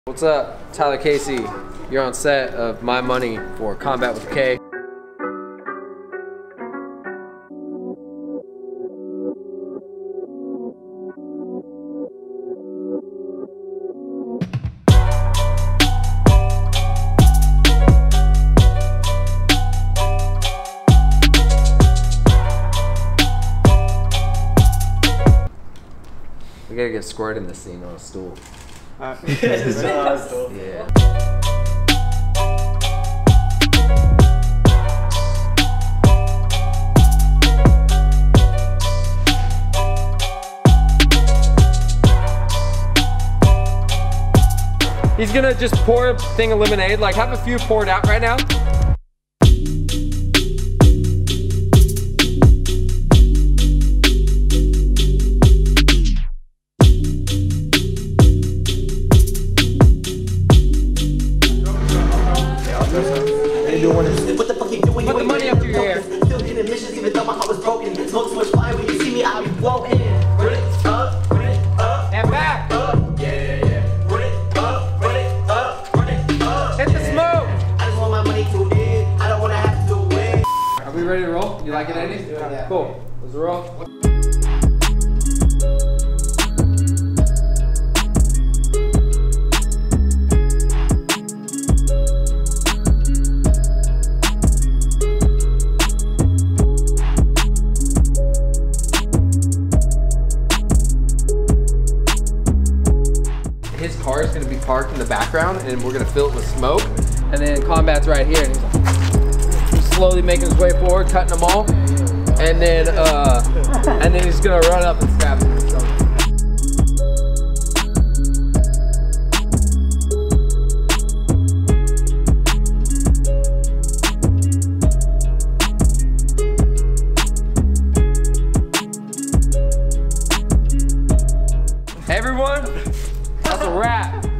What's up? Tyler Casey. You're on set of My Money for Combat with K. We gotta get squirt in this scene on a stool. Yeah. He's gonna just pour a thing of lemonade, like have a few poured out right now. What the fuck you doing? Put the money up to your ear. Still getting missions even though my heart was broken. Smoke so much fire when you see me, I'll be floating. Run it up, run it up. And back. Up, yeah. Run it up, run it up, run it up. Hit the smoke. I just want my money to win. I don't wanna have to win. Are we ready to roll? You like it, Andy? Yeah. Cool. Let's roll. His car is going to be parked in the background and we're going to fill it with smoke. And then Combat's right here and he's slowly making his way forward, cutting them all. And then he's going to run up and stab him with something. Hey everyone. That's a wrap.